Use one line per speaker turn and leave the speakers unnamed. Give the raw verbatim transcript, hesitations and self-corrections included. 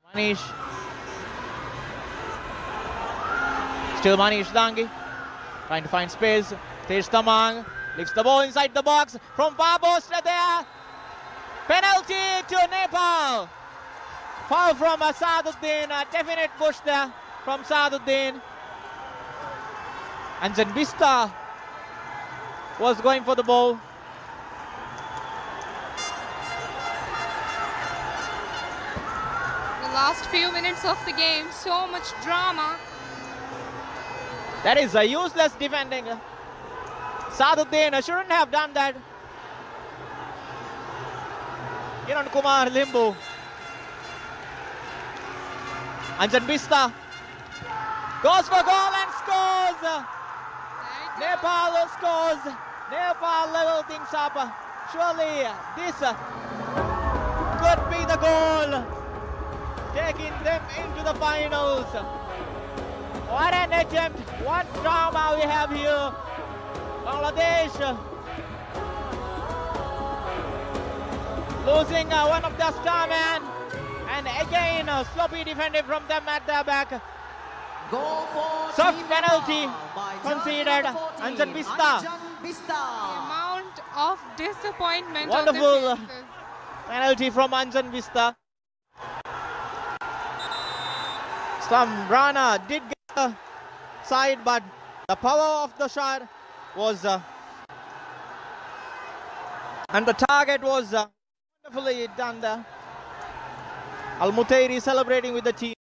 Manish. Still Manish Dangi. Trying to find space. Tej Tamang lifts the ball inside the box from far post there. Penalty to Nepal. Foul from uh, Saduddin. A definite push there from Saduddin. And Zanbista was going for the ball.
The last few minutes of the game, so much drama.
That is a useless defending. Saduddin shouldn't have done that. Kiran Kumar Limbu. Anjan Bista goes for goal and scores. Nepal scores. Nepal level things up. Surely this could be the goal, taking them into the finals. What an attempt, what drama we have here. Bangladesh losing uh, one of their star men, and again uh, sloppy defended from them at the back. Soft penalty conceded. Anjan Bista.
The amount of disappointment.
Wonderful penalty from Anjan Bista. Samrana did get the side, but the power of the shot was uh, and the target was uh, wonderfully done there. Al Mutairi celebrating with the team.